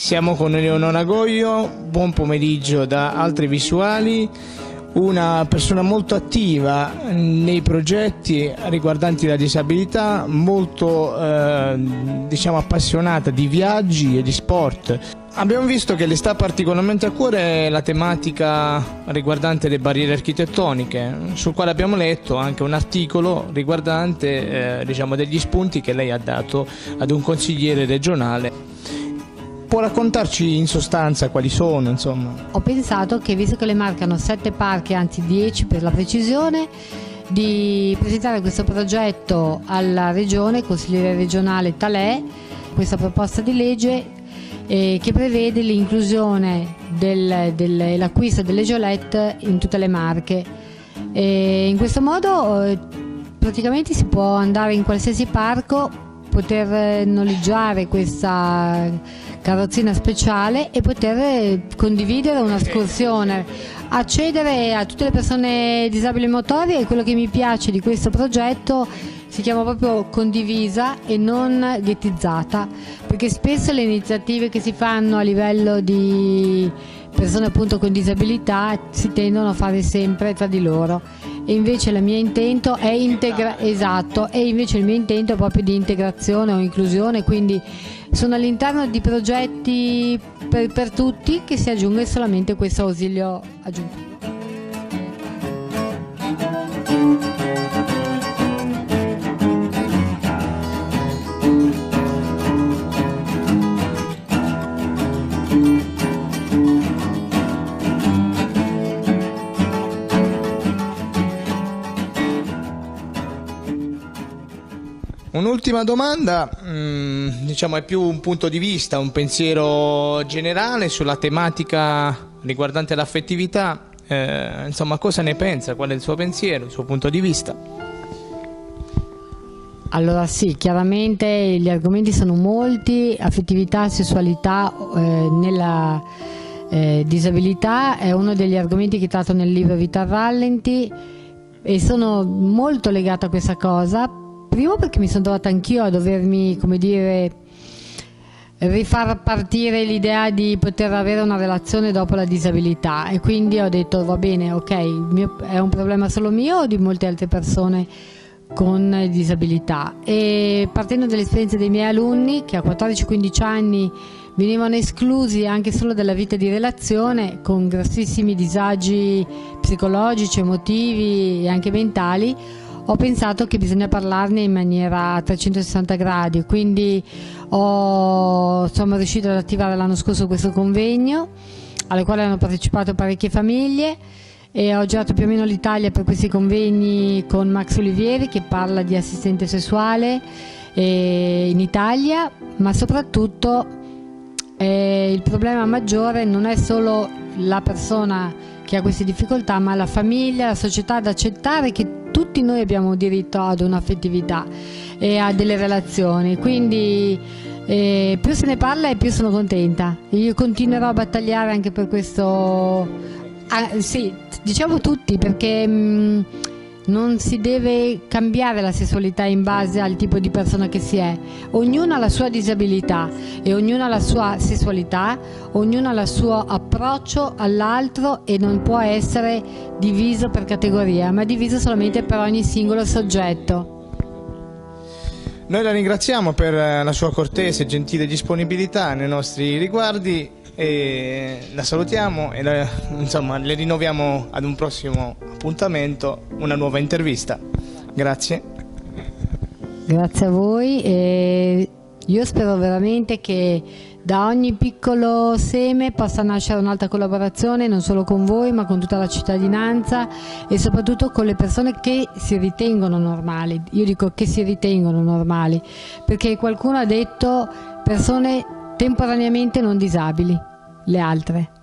Siamo con Eleonora Goio, buon pomeriggio da Altre Visuali, una persona molto attiva nei progetti riguardanti la disabilità, molto appassionata di viaggi e di sport. Abbiamo visto che le sta particolarmente a cuore la tematica riguardante le barriere architettoniche, sul quale abbiamo letto anche un articolo riguardante degli spunti che lei ha dato ad un consigliere regionale. Può raccontarci in sostanza quali sono, insomma? Ho pensato che, visto che le Marche hanno 7 parchi, anzi 10 per la precisione, di presentare questo progetto alla Regione, consigliere regionale Talè, questa proposta di legge che prevede l'inclusione e l'acquisto delle Geolette in tutte le Marche. In questo modo praticamente si può andare in qualsiasi parco, poter noleggiare questa carrozzina speciale e poter condividere un'escursione, accedere a tutte le persone disabili motori. E quello che mi piace di questo progetto si chiama proprio condivisa e non ghettizzata, perché spesso le iniziative che si fanno a livello di persone appunto con disabilità si tendono a fare sempre tra di loro, e invece il mio intento è proprio di integrazione o inclusione, quindi sono all'interno di progetti per tutti, che si aggiunge solamente questo ausilio aggiuntivo. Un'ultima domanda, è più un punto di vista, un pensiero generale sulla tematica riguardante l'affettività. Cosa ne pensa? Qual è il suo pensiero, il suo punto di vista? Allora sì, chiaramente gli argomenti sono molti. Affettività, sessualità nella disabilità è uno degli argomenti che tratto nel libro Vita a rallenti, e sono molto legata a questa cosa. Primo perché mi sono trovata anch'io a dovermi, rifar partire l'idea di poter avere una relazione dopo la disabilità, e quindi ho detto va bene, ok, è un problema solo mio o di molte altre persone con disabilità. E partendo dall'esperienza dei miei alunni, che a 14-15 anni venivano esclusi anche solo dalla vita di relazione, con grossissimi disagi psicologici, emotivi e anche mentali, ho pensato che bisogna parlarne in maniera a 360 gradi, quindi sono riuscita ad attivare l'anno scorso questo convegno, al quale hanno partecipato parecchie famiglie, e ho girato più o meno l'Italia per questi convegni con Max Olivieri, che parla di assistente sessuale in Italia, ma soprattutto il problema maggiore non è solo la persona che ha queste difficoltà, ma la famiglia, la società, ad accettare che tutti noi abbiamo diritto ad un'affettività e a delle relazioni. Quindi più se ne parla e più sono contenta. Io continuerò a battagliare anche per questo, sì, diciamo tutti, perché non si deve cambiare la sessualità in base al tipo di persona che si è. Ognuno ha la sua disabilità e ognuno ha la sua sessualità, ognuno ha il suo approccio all'altro, e non può essere diviso per categoria, ma diviso solamente per ogni singolo soggetto. Noi la ringraziamo per la sua cortese e gentile disponibilità nei nostri riguardi, e la salutiamo e le rinnoviamo ad un prossimo appuntamento, una nuova intervista. Grazie. Grazie a voi, e io spero veramente che da ogni piccolo seme possa nascere un'altra collaborazione, non solo con voi ma con tutta la cittadinanza, e soprattutto con le persone che si ritengono normali. Io dico che si ritengono normali, perché qualcuno ha detto persone temporaneamente non disabili, le altre.